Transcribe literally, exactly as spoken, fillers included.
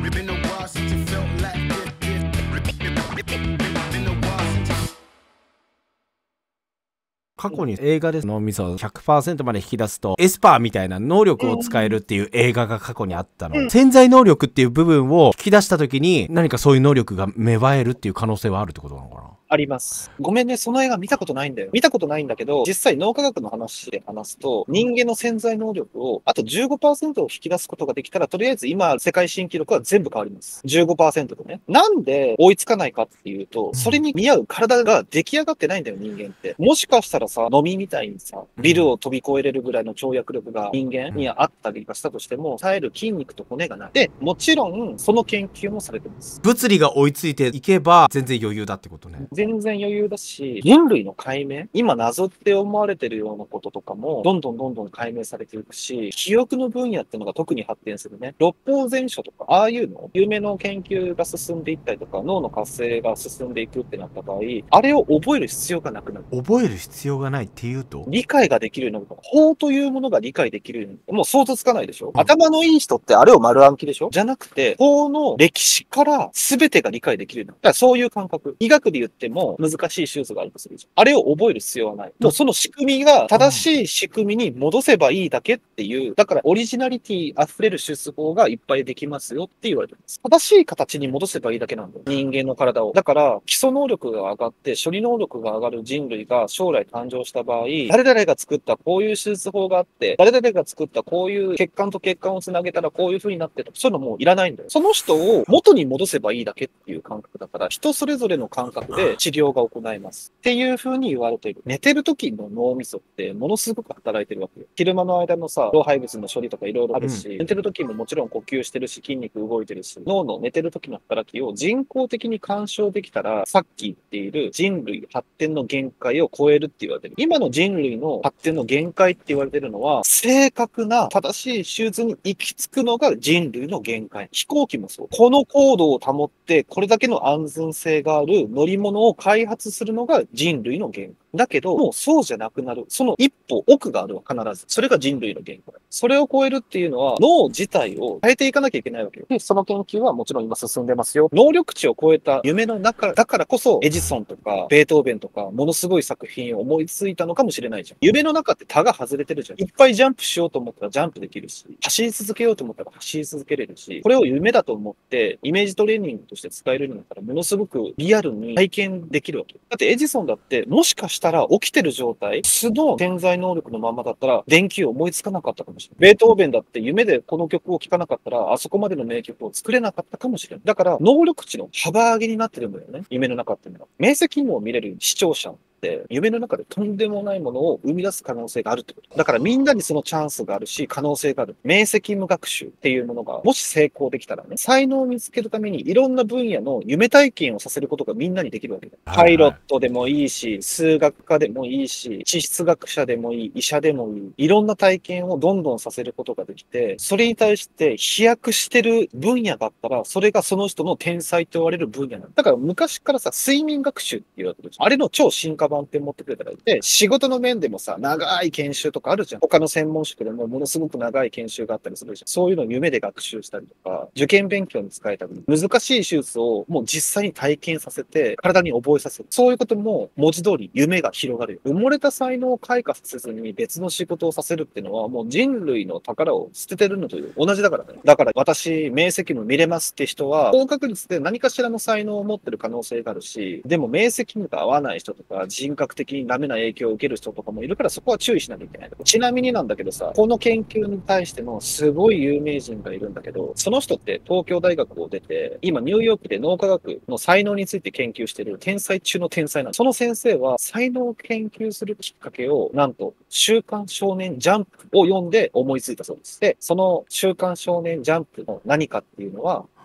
過去に映画で脳みそを ひゃくパーセント まで引き出すとエスパーみたいな能力を使えるっていう映画が過去にあったの、うん、潜在能力っていう部分を引き出した時に何かそういう能力が芽生えるっていう可能性はあるってことなのかな。 あります。ごめんね、その映画見たことないんだよ。見たことないんだけど、実際脳科学の話で話すと、人間の潜在能力をあと じゅうごパーセント を引き出すことができたら、とりあえず今、世界新記録は全部変わります。じゅうごパーセント でね。なんで追いつかないかっていうと、それに見合う体が出来上がってないんだよ、人間って。もしかしたらさ、飲みみたいにさ、ビルを飛び越えれるぐらいの跳躍力が人間にあったりしたとしても、耐える筋肉と骨がない。で、もちろん、その研究もされてます。 物理が追いついていけば、全然余裕だってことね。 全然余裕だし、人類の解明、今謎って思われてるようなこととかも、どんどんどんどん解明されていくし、記憶の分野っていうのが特に発展するね。六法全書とか、ああいうの、有名の研究が進んでいったりとか、脳の活性が進んでいくってなった場合、あれを覚える必要がなくなる。 覚える必要がないっていうと理解ができるようになる。法というものが理解できるように。もう想像つかないでしょ、うん、頭のいい人ってあれを丸暗記でしょじゃなくて、法の歴史から全てが理解できるようになる。だからそういう感覚。医学で言っても難しい手術があるとするじゃん。あれを覚える必要はない。もうその仕組みが正しい仕組みに戻せばいいだけっていう、だからオリジナリティ溢れる手術法がいっぱいできますよって言われてるんです。正しい形に戻せばいいだけなんだよ。人間の体を。だから基礎能力が上がって処理能力が上がる人類が将来誕生した場合、誰々が作ったこういう手術法があって、誰々が作ったこういう血管と血管をつなげたらこういう風になってと、そういうのもういらないんだよ。その人を元に戻せばいいだけっていう感覚だから、人それぞれの感覚で治療が行えます。っていう風に言われている。寝てる時の脳みそってものすごく働いてるわけよ。昼間の間のさ、老廃物の処理とかいろいろあるし、うん、寝てる時ももちろん呼吸してるし、筋肉動いてるし、脳の寝てる時の働きを人工的に干渉できたら、さっき言っている人類発展の限界を超えるって言われてる。今の人類の発展の限界って言われてるのは、正確な正しい手術に行き着くのが人類の限界。飛行機もそう。この高度を保って、これだけの安全性がある乗り物を開発するのが人類の限界。だけど、もうそうじゃなくなる。その一歩奥があるわ、必ず。それが人類の限界。それを超えるっていうのは、脳自体を変えていかなきゃいけないわけよ。で、その研究はもちろん今進んでますよ。能力値を超えた夢の中、だからこそ、エジソンとか、ベートーベンとか、ものすごい作品を思いついたのかもしれないじゃん。夢の中って他が外れてるじゃん。いっぱいジャンプしようと思ったらジャンプできるし、走り続けようと思ったら走り続けれるし、これを夢だと思って、イメージトレーニングとして使えるようになったら、ものすごくリアルに体験できるわけ。だってエジソンだって、もしかしたら起きてる状態、素の潜在能力のままだったら、電球を思いつかなかったかもしれない。ベートーベンだって夢でこの曲を聴かなかったら、あそこまでの名曲を作れなかったかもしれない。だから、能力値の幅上げになってるんだよね。夢の中っていうのは。明晰夢を見れる視聴者。夢の中でとんでもないものを生み出す可能性があるってこと。だからみんなにそのチャンスがあるし、可能性がある。明晰夢学習っていうものが、もし成功できたらね、才能を見つけるためにいろんな分野の夢体験をさせることがみんなにできるわけだ。パイロットでもいいし、数学科でもいいし、地質学者でもいい、医者でもいい。いろんな体験をどんどんさせることができて、それに対して飛躍してる分野だったら、それがその人の天才と言われる分野なんだ。だから昔からさ、睡眠学習って言われてるじゃん。あれの超進化版って持ってくれたらいて、仕事の面でもさ、長い研修とかあるじゃん。他の専門職でもものすごく長い研修があったりするじゃん。そういうのを夢で学習したりとか、受験勉強に使えたり、難しい手術をもう実際に体験させて、体に覚えさせる。そういうことも文字通り夢が広がるよ。埋もれた才能を開花させずに別の仕事をさせるっていうのは、もう人類の宝を捨ててるのと同じだからね。だから私、明晰夢見れますって人は、高確率で何かしらの才能を持ってる可能性があるし、でも明晰夢が合わない人とか、人格的にダメな影響を受ける人とかもいるから、そこは注意しなきゃいけない。ちなみになんだけどさ、この研究に対してのすごい有名人がいるんだけど、その人って東京大学を出て、今ニューヨークで脳科学の才能について研究してる天才中の天才なの。その先生は才能を研究するきっかけを、なんと、週刊少年ジャンプを読んで思いついたそうです。で、その週刊少年ジャンプの何かっていうのは、